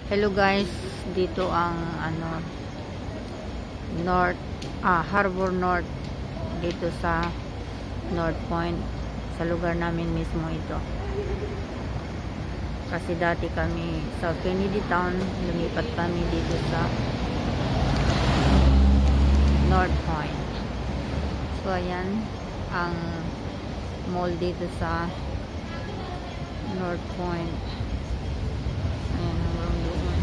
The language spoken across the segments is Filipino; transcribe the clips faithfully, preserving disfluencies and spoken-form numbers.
Hello guys, dito ang ano North ah Harbor North dito sa North Point, sa lugar namin mismo ito. Kasi dati kami sa Kennedy Town, lumipat kami dito sa North Point. So ayan ang mall dito sa North Point. Ayan hanggang doon.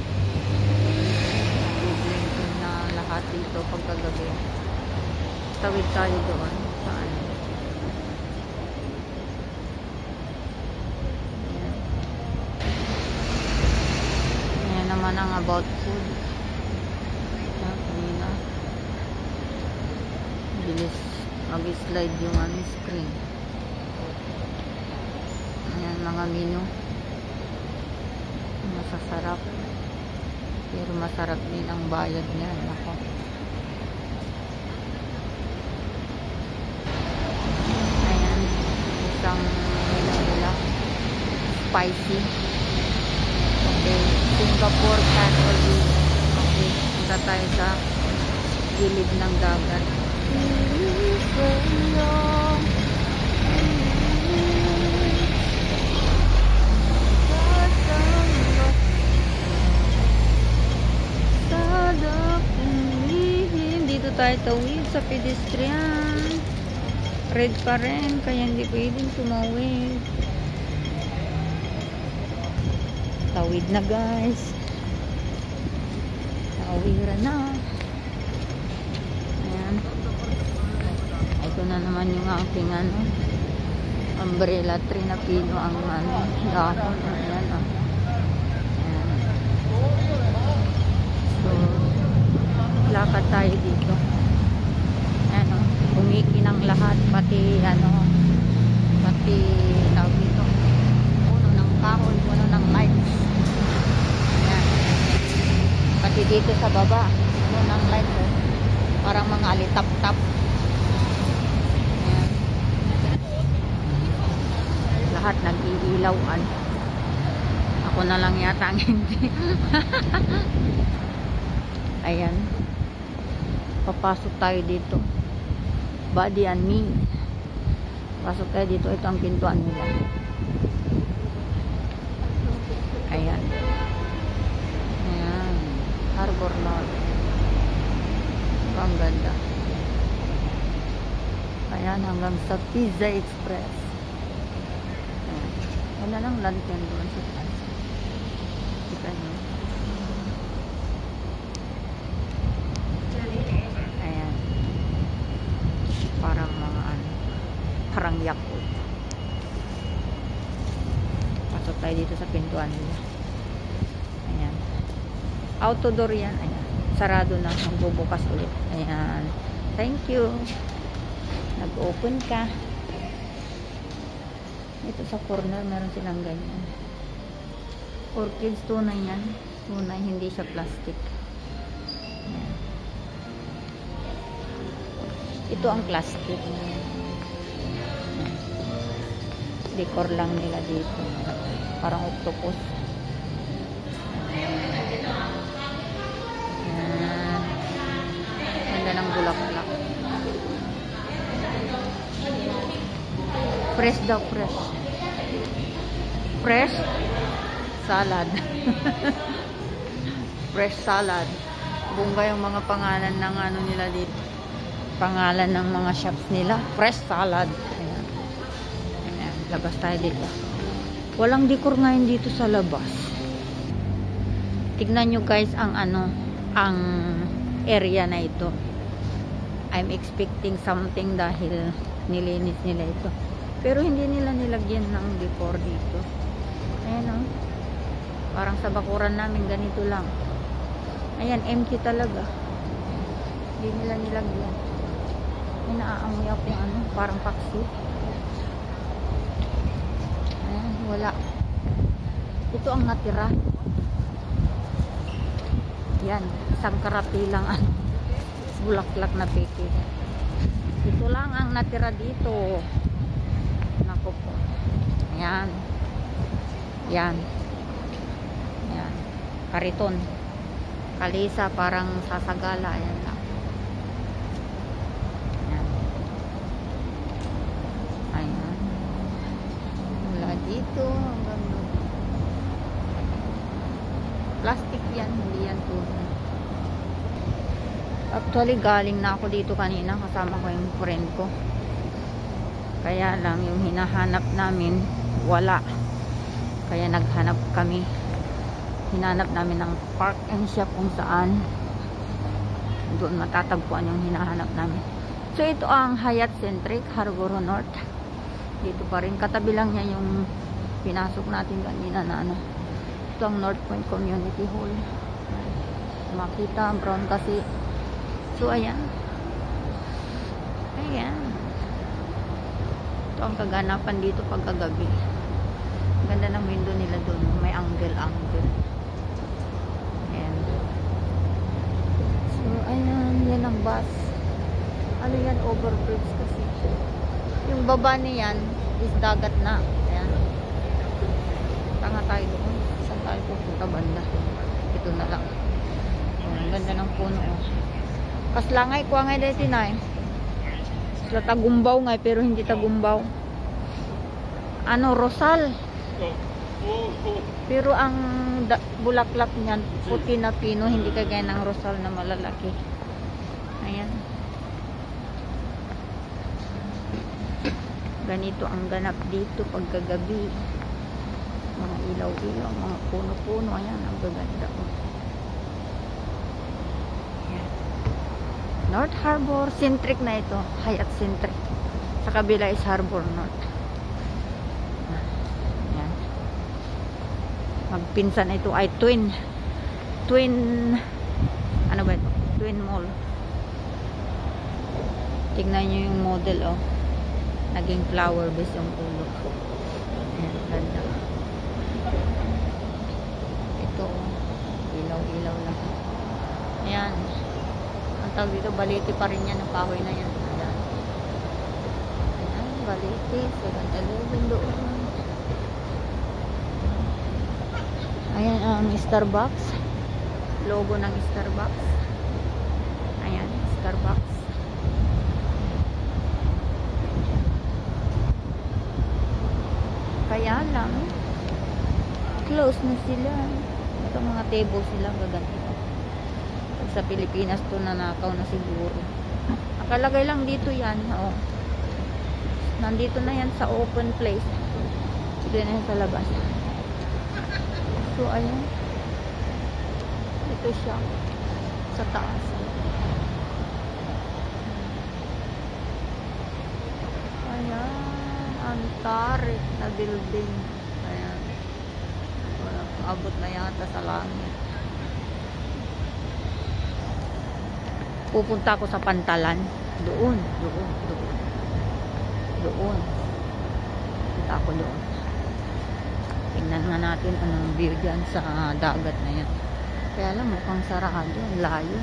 Biblinkin na lahat dito pagkagabi. Tawid tayo doon. Saan? Ayan. Ayan naman ang about food. Ayan, kanina. Bilis mag-slide yung aming screen. Ayan mga menu. Masasarap, pero masarap din ang bayad niya. Ako ayan, isang menu nila spicy. Okay, Singapore can only. Okay, punta tayo sa gilid ng dagat. Dito tayo tawid sa pedestrian. Red pa rin, kaya hindi pwedeng tumawid. Tawid na guys. Tawiran na. Ayan. Ito na naman yung aking ano, umbrella tree na pino ang ano, dahon. Ayan o. Ayan. So, lakad tayo dito. Ano, kumikinang lahat, pati ano, pati tawag dito, puno ng kahoy, puno ng lights. Ayan. Pati dito sa baba, puno ng lights, eh. Parang mga alitap-tap. Ayan. Lahat nag-iilawan. Ako na lang yata ang hindi. Ayan. Papasok tayo dito. Buddy and me. Pasok tayo dito. Ito ang pintuan nila. Ayan. Ayan. Harbor North. Ang ganda. Ayan. Hanggang sa Pizza Express. Ayan. Wala lang lantern doon sa taas. Kita nyo. Parang mga ano, parang Yakult. Pasok tayo dito sa pintuan nila. Ayan. Outdoor yan. Ayan. Sarado na. Magbubukas ulit. Ayan. Thank you. Nag-open ka. Ito sa corner, meron silang ganyan. Orchids, tunay yan. Tunay, hindi siya plastic. Ayan. Ito ang plastic. Decor lang nila dito. Parang octopus. Ayan. Ganda ng bulaklak. Fresh daw, fresh. Fresh salad. Fresh salad. Bunga yung mga pangalan ng ano nila dito. Pangalan ng mga shops nila. Fresh salad. Ayan. Ayan. Labas tayo dito. Walang decor ngayon dito sa labas. Tignan nyo guys ang ano, ang area na ito. I'm expecting something dahil nilinis nila ito. Pero hindi nila nilagyan ng decor dito. Ayan o. Parang sa bakuran namin ganito lang. Ayan, empty talaga. Hindi nila nilagyan. May naaamoy ako yung ano, parang paksi. Ayan, wala. Ito ang natira. Yan, isang karapi lang ano, bulaklak na peke. Ito lang ang natira dito. Naku po. Ayan. Yan. Yan. Kariton. Kalisa, parang Sasagala. Ayan lang. Ayan. Ayan. Mula dito hanggang doon. Plastic yan, hindi yan tunay. Actually, galing na ako dito kanina. Kasama ko yung friend ko. Kaya lang, yung hinahanap namin, wala. Kaya naghanap kami. Hinanap namin ng park and shop kung saan doon matatagpuan yung hinahanap namin. So, ito ang Hyatt Centric, Harborough North. Dito pa rin. Katabi lang niya yung pinasok natin kanina na ano. Ito ang North Point Community Hall. Makita, brown kasi. So, ayan. Ayan. Ito ang kaganapan dito pagkagabi. Ganda ng window nila doon. May angle-angle. Ayan. So, ayan. Yan ang bus. Ano yan? Overbridge kasi. Yung baba niyan is dagat na. Ayan. Tanga tayo doon. Saan tayo pupunta banda? Ito na lang. Oh, ang ganda ng puno. Oh. Kaslangay ko ngay dito na eh. Sila tagumbaw ngay pero hindi tagumbaw. Ano, rosal. Pero ang bulaklak niyan puti na pino, hindi kagaya ng rosal na malalaki. Ayan. Ganito ang ganap dito pagkagabi. Mga ilaw-ilaw, mga puno-puno. Ayan, ang gaganda. Ayan. North Harbor Centric na ito. Hyatt Centric. Sa kabila is Harbor North. Ayan. Magpinsan ito ay twin. Twin ano ba ito? Twin Mall. Tignan nyo yung model, oh. Naging flower base yung ulo. Ayan, ganda. Ito, ilaw-ilaw lang. Ayan. Ang tawag dito, baliti pa rin yan. Ang kahoy na yan. Ayan. Ayan, baliti. seven eleven doon. Ayan, ang um, Starbucks. Logo ng Starbucks. Ayan, Starbucks. Kaya lang, close na sila. Ito mga table sila, gaganito. Pag sa Pilipinas to nanakaw na siguro. Nakalagay lang dito yan. Oh. Nandito na yan sa open place. Dito na yan sa labas. So, ayun. Ito siya. Sa taas. Ayan. Antarik na building. Ayan. Abot na yata sa langit. Pupunta ako sa Pantalan. Doon. Doon. Doon. Doon. Pupunta ako doon. Tingnan nga natin anong view dyan sa dagat na yan. Kaya lang mukhang sarado. Layo.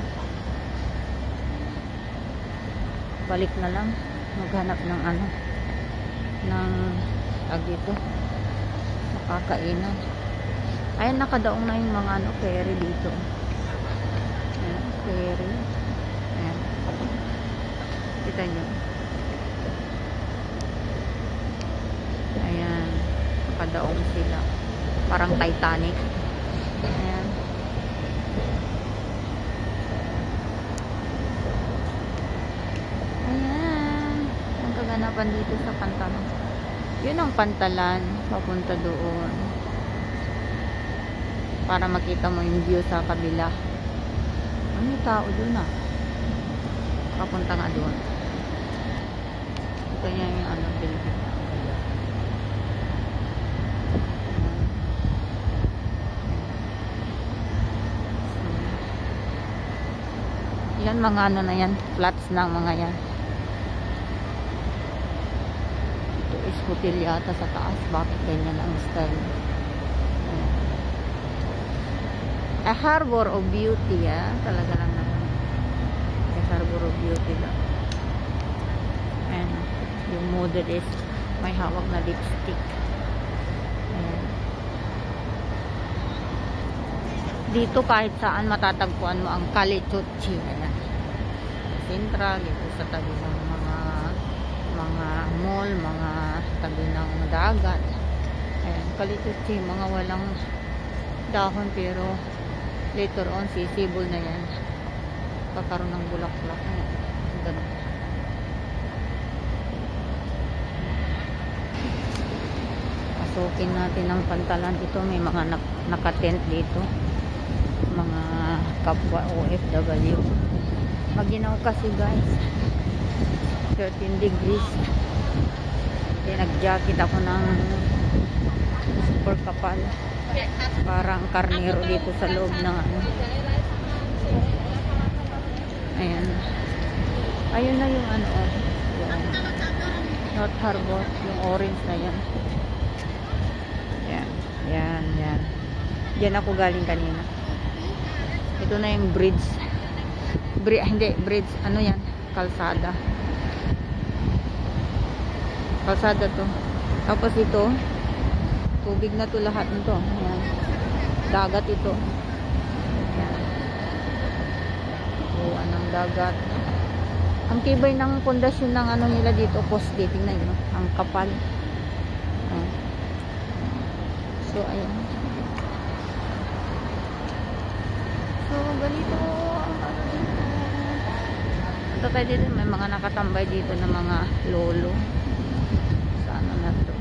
Balik na lang. Maghanap ng ano. Ng tag dito makakainan. Ayan, nakadaong na yung mga ano ferry dito. Ayan, ferry. Ayan, kita nyo. Ayan, nakadaong sila parang Titanic. Ayan. Ayan ang kaganapan dito sa Pantalan. Yun ang Pantalan, papunta doon para makita mo yung view sa kabila. Ano yung tao doon ah, papunta nga doon. Ito yan yung ano, building. Yan mga ano na yan, flats ng mga yan. Ito is hotel yata sa taas. Bakit ganyan ang style? A harbor of beauty, ah. Talaga lang naman. A harbor of beauty lang. And yung model is may hawak na lipstick. Ayan. dito kahit saan matatagpuan mo ang Calitucci. Ayan. Central, dito sa tabi ng mga mga mall, mga tabi ng dagat. Ayan, Calitucci, mga walang dahon pero later on sisibol na yan. Kakaroon ng bulaklak. Ayan, ganun. Pasukin natin ang pantalan dito. May mga nak nakatent dito. Mga kapwa O F W. Maginaw kasi guys. thirteen degrees. Kaya nag-jacket ako ng super kapal. Parang karnero dito sa loob ng ano. Ayan. Ayun na yung ano. Yung North Harbor. Yung orange na yan. Yan. Yan. Yan. Diyan ako galing kanina. Ito na yung bridge. Bri hindi, bridge. Ano yan? Kalsada. Kalsada to. Tapos ito, tubig na to lahat nito. Ayan. Dagat ito. Ayan. Buwan ng dagat. Ang tibay ng pundasyon ng ano nila dito, poste. Tingnan nyo. Ang kapal. Ayan. So, ayan. So, ganito ang ano dito. Ito tayo dito, may mga nakatambay dito ng mga lolo. Sa ano na to.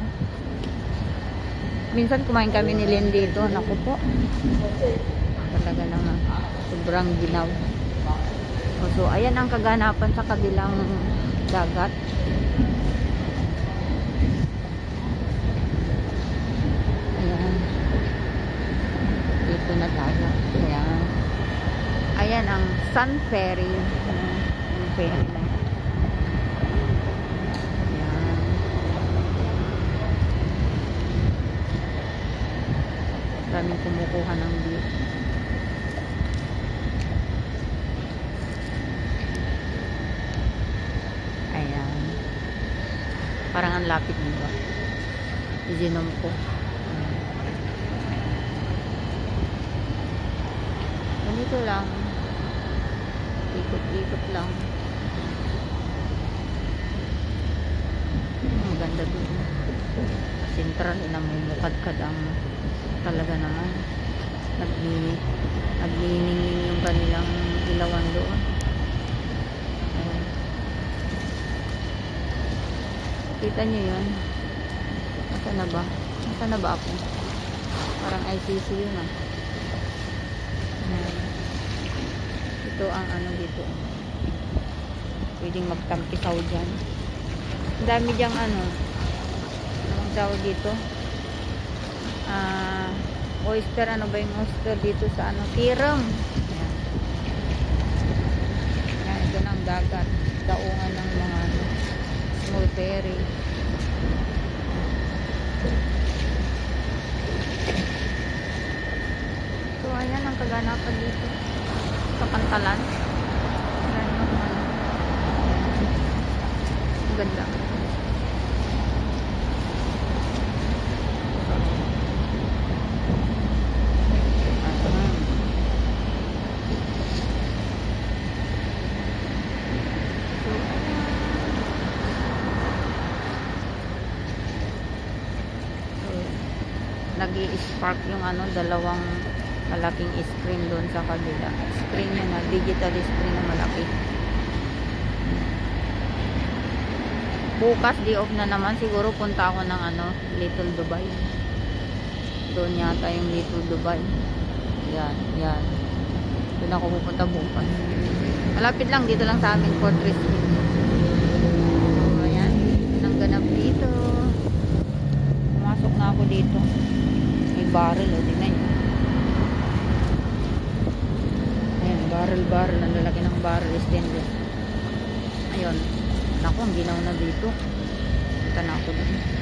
Minsan kumain kami ni Len dito. Naku po. Talaga naman. Sobrang ginaw. So, ayan ang kaganapan sa kabilang dagat. Ayan. Dito na tayo. Ayan. Ayan ang Sun Ferry. Ayan. Yung ferry na yan. Ayan. Maraming kumukuha ng beer. Ayan. Parang ang lapit dito. Izinom ko. Ganito lang. Ikot-ikot lang. Ang ganda doon. Sentral, inamumukad-kad ang talaga naman. Naglini. Naglinining yung kanilang ilawan doon. Ayan. Kita nyo yun? Asa na ba? Asa na ba ako? Parang I C C yun ah. Ayan. Ito ang ano dito. Pwedeng magtampisaw dyan. Ang dami dyang ano. Anong tawag dito? Ah, oyster. Ano ba yung oyster dito sa ano? Tiram. Ayan. Ayan. Ito ng dagat. Daungan ng mga ano, small ferry. So, ayan ang kaganapan dito. Sa pantalan. Ayan yung ano. Ang ganda. Nag-i-spark yung ano, dalawang malaking screen doon sa kabila. Screen yun na, digital screen na malaki. Bukas, di off na naman. Siguro punta ako ng ano, Little Dubai. Doon yata yung Little Dubai. Yan, yan. Doon ako pupunta bukas. Malapit lang, dito lang sa amin, Fortress. So, ayan. Nang ganap dito. Pumasok na ako dito. May barrel, o, tingnan nyo. Ayan, barrel, barrel. Ang lalaki ng barrel, stainless. Ayun. Naku, ang ginaw na dito. Punta na ako doon.